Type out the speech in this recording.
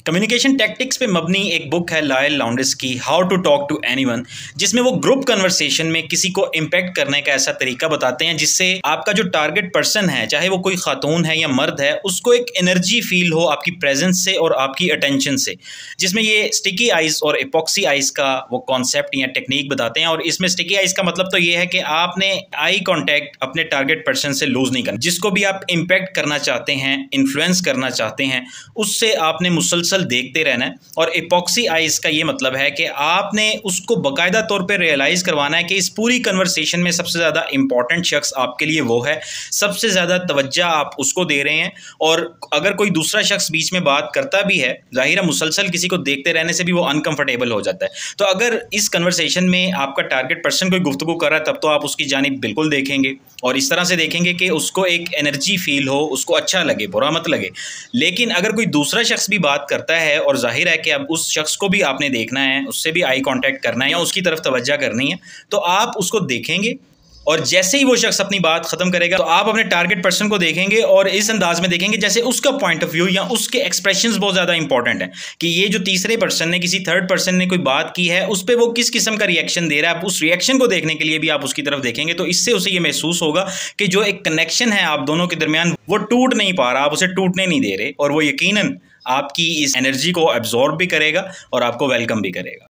Communication tactics पे मबनी एक book है लायल लॉन्डिस की how to talk to anyone, जिसमें वो ग्रुप कन्वर्सेशन में किसी को इम्पैक्ट करने का ऐसा तरीका बताते हैं जिससे आपका जो टारगेट पर्सन है, चाहे वो कोई खातून है या मर्द है, उसको एक एनर्जी फील हो आपकी प्रेजेंस से और आपकी अटेंशन से। जिसमें ये स्टिकी आइज और एपॉक्सी आइज का वो कॉन्सेप्ट या टेक्निक बताते हैं। और इसमें स्टिकी आइज का मतलब तो ये है कि आपने आई कॉन्टैक्ट अपने टारगेट पर्सन से लूज नहीं करना। जिसको भी आप इम्पैक्ट करना चाहते हैं, इन्फ्लुएंस करना चाहते हैं, उससे आपने मुसलसल देखते रहना है। और एपॉक्सी आइज का ये मतलब है कि आपने उसको बाकायदा तौर पे रियलाइज़ करवाना है कि इस पूरी कन्वर्सेशन में सबसे ज़्यादा इंपॉर्टेंट शख्स आपके लिए वो है, सबसे ज़्यादा तवज्जो आप उसको दे रहे हैं। और अगर कोई दूसरा शख्स बीच में बात करता भी है, ज़ाहिर है मुसलसल किसी को देखते रहने से भी वो अनकंफर्टेबल हो जाता है। तो अगर इस कन्वर्सेशन में आपका टारगेट पर्सन कोई गुफ्तगू कर रहा है, तब तो आप उसकी जानिब बिल्कुल देखेंगे और इस तरह से देखेंगे कि उसको एक एनर्जी फील हो, उसको अच्छा लगे, बुरा मत लगे। लेकिन अगर कोई दूसरा शख्स भी बात करता है और जाहिर है कि अब उस शख्स को भी आपने देखना है, उससे भी आई कांटेक्ट करना है या उसकी तरफ तवज्जो करनी है, तो आप उसको देखेंगे और जैसे ही वो शख्स अपनी बात ख़त्म करेगा तो आप अपने टारगेट पर्सन को देखेंगे और इस अंदाज में देखेंगे जैसे उसका पॉइंट ऑफ व्यू या उसके एक्सप्रेशंस बहुत ज़्यादा इंपॉर्टेंट है कि ये जो तीसरे पर्सन ने, किसी थर्ड पर्सन ने कोई बात की है, उस पर वो किस किस्म का रिएक्शन दे रहा है। आप उस रिएक्शन को देखने के लिए भी आप उसकी तरफ देखेंगे तो इससे उसे ये महसूस होगा कि जो एक कनेक्शन है आप दोनों के दरमियान वो टूट नहीं पा रहा, आप उसे टूटने नहीं दे रहे और वो यकीनन आपकी इस एनर्जी को एब्जॉर्ब भी करेगा और आपको वेलकम भी करेगा।